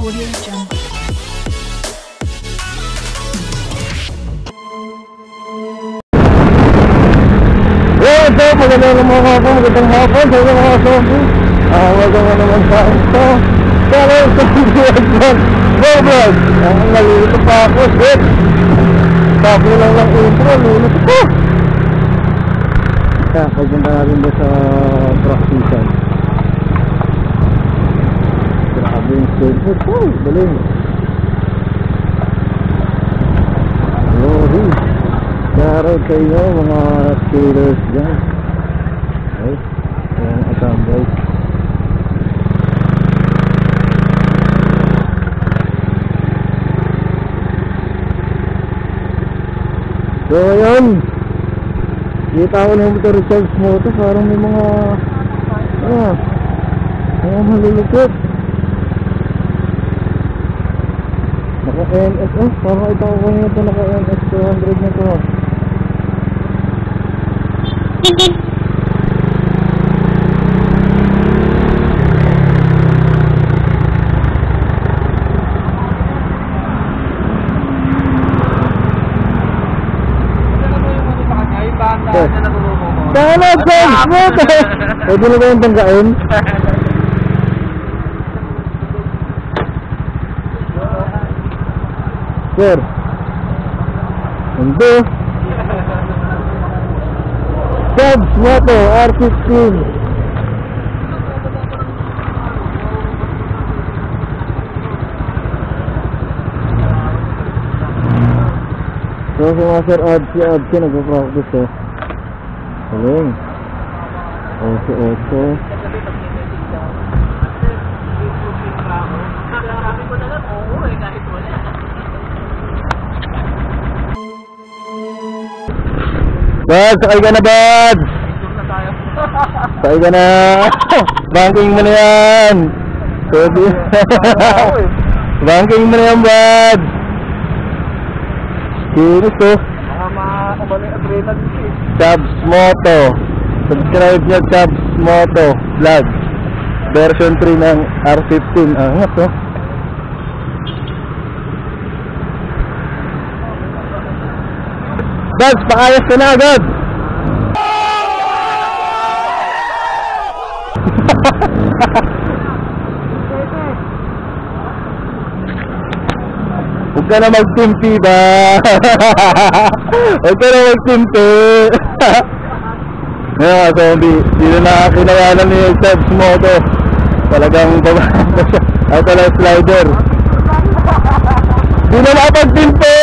Audio Jungle. So, magandang hapon sa mga zombie. Magandang naman sa ito. Pero sa video vlog, vlog. Nalilito pa ako, shit. Sabi lang ng intro, nilito ko. Kaya, pagpunta natin doon sa practical. Grabe yung schedule ko, galing. Lori. Shoutout kayo mga skaters dyan. Okay, ayan atambay. So ayan, kita ko na yung motor recharge mo ito. Parang may mga malulupit. Naka NS, parang ito ko ngayon ito naka NS 200 na ito. Sana James! Pwede na ba yung banggain? Sir, hindi. Subs Moto R15. So si Master Odsi nagpa-practice eh. Galing. Oso. Bad, sakay ka na Bad! Sakay ka na! Banking mo na yan! Banking mo na yan Bad! Kinis to! Chubs Moto. Subscribe nyo Chubs Moto Vlog version 3 ng R15. Angat to. Chubs, pakayas ka na agad. Huwag ka na magtimpi ba? Huwag ka na magtimpi. Ngayon mga zombie, dito na kinayanan ni Chubs Moto. Talagang bababa siya. Ay pala slider. Di na makapagtimpi.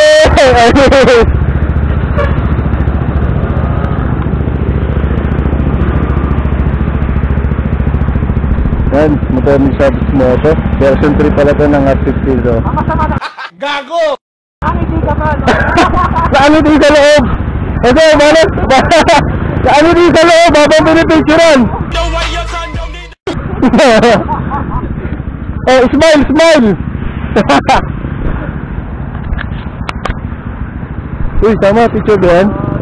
Yan, motor ni Chubs Moto. Version 3 pala ito ng R15. So. Gago! Saan hindi sa loob? Ito, malas! Saan hindi sa loob? Habang pinipicturan! Oh, smile! Uy, sama, picture ba yan?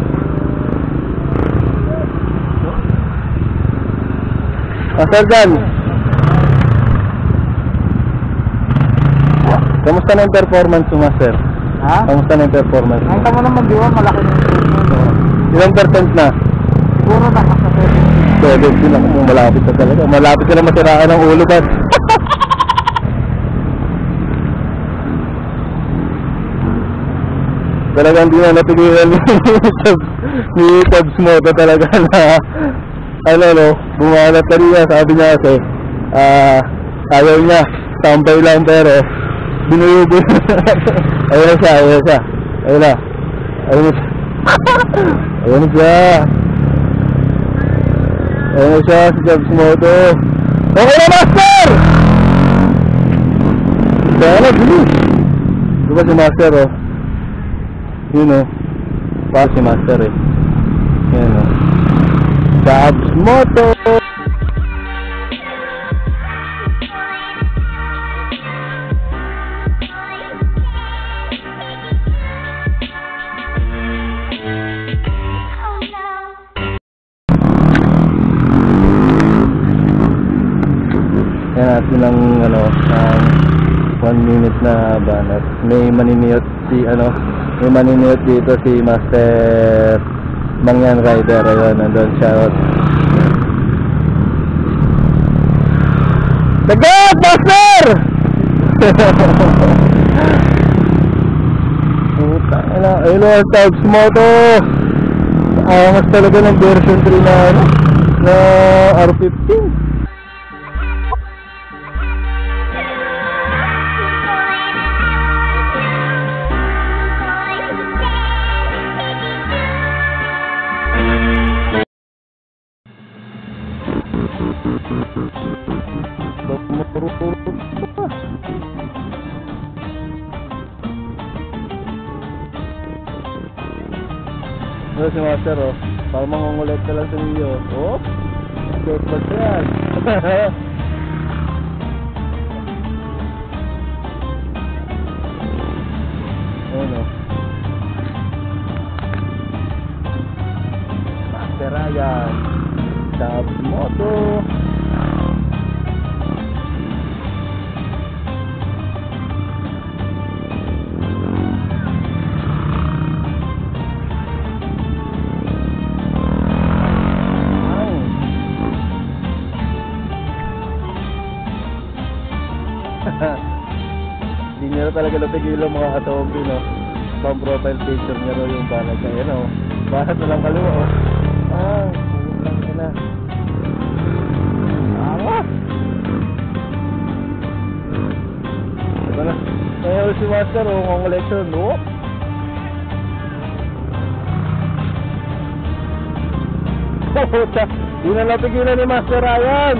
Master Jan! Kamusta na yung performance mo, Master? Ha? Kamusta na yung performance mo? Ang tama naman, di ba? Malaki na yung ilang percent na? siguro na nasa 70 lang. Malapit na talaga. Malapit ka na masiraan ng ulo ba? Talagang di na napigilan ni Chubs Moto talaga na bumalat na rin niya. Sabi niya kasi ayaw niya. Tambay lang pero binuyubo. Ayun na siya. Ayun na siya si Chubs Moto. Okay na Master! Kaya na bilis. Diba si Master oh? Yun oh. Pa si Master eh. Yan oh. Chubs Moto! Yan natin ng 1 minute na banat. May maniniyot dito si Master Mangyan Rider. Ayun, nandun siya. Dagat, Master! Ayun o, Tags Moto. Angas talaga ng version 3 na R15. Ito si Master oh, parang mangungulit ka lang sa iyo. Oh, short bag yan. Ayun oh, Master Ryan, Tags Moto. Hindi nyo talaga napigilan mga katombi, no? Pang profile picture nyo yung banat na yun, oh. Banat na lang kaliwa, oh. Pulang ina. Awas! Diba na? Kaya si Master, oh, ang collection, no? Hindi na napigilan ni Master Ryan.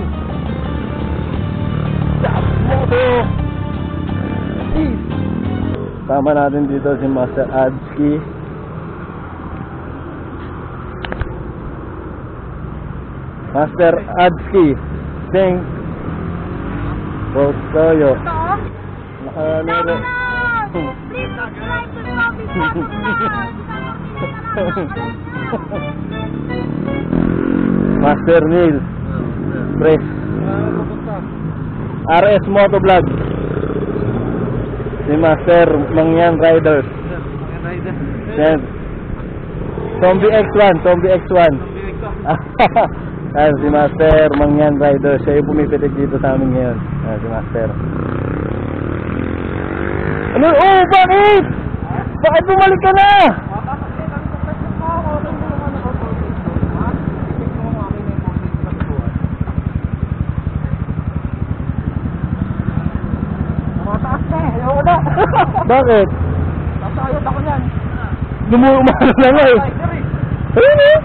Tama natin dito si Master Adski. Master Adski Sing Rotoyo. Nakalaro. Please subscribe to Bobby Vlog. Master Neil Press RS Moto Vlog. Si Master Mangyan Riders. Yan. Zombie X1. Ayan, si Master Mangyan Riders. Siya yung pumipitik dito sa amin ngayon. Ayan, si Master. Ano? Oh, bakit? Bakit bumalik ka na? Bakit? Sasayot ako yan. Umano na nga eh. Ayun eh.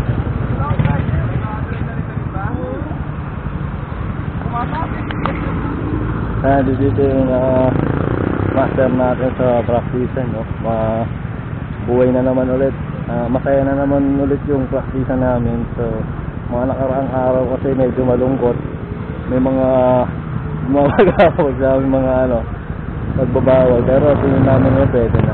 Dito yung master natin sa practice, no? Buhay na naman ulit. Masaya na naman ulit yung practice namin. So, mga nakaraang araw kasi medyo malungkot. May mga gumagawag sa aming mga pagbabawal, pero tingin namin na pwede na.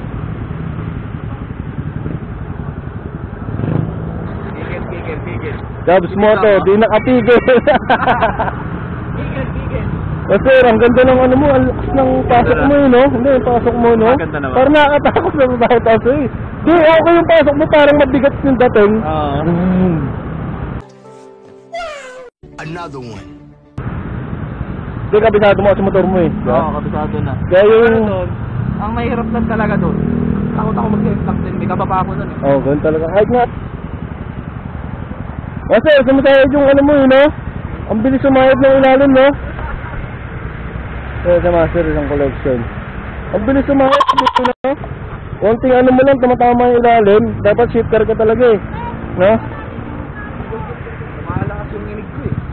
Tigil. Jobs Moto, di nakapigil. Tigil. Kasi ang ganda ng mo, ang lakas ng pasok mo no? Hindi, yung pasok mo, no? Maganda naman. Parang nakakatakot na babae taso eh. Di, okay yung pasok mo, parang mabigat yung dating. Another one. Di, kabisado mo sa motor mo eh. Oo, kabisado na. Kaya yung... Ang mahirap lang talaga doon. Takot ako mag-effect din. May kababa ako doon eh. Ganun talaga. Kahit nga. Kasi, sumasayad yung mo no? Ang bilis sumayad ng ilalim, no? Kaya sa Master, isang collection. Ang bilis sumayad dito, no? Konting mo lang, tumatama yung ilalim. Dapat shifter ka talaga eh. No? Mahalakas yung inig ko eh.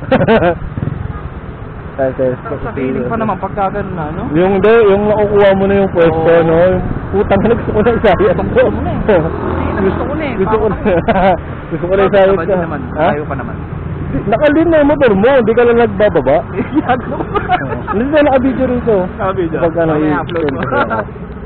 Sa feeling pa naman pagka ganun na, no? Yung nakukuha mo na yung pwesto, no? Yung putang na gusto ko na isayad ko. Gusto ko na eh. Gusto ko na isayad ka. Ayaw pa naman. Nakalin na yung motor mo, hindi ka lang nagbababa. Hindi na naka-video rito. Naka-video? Pag i-upload mo.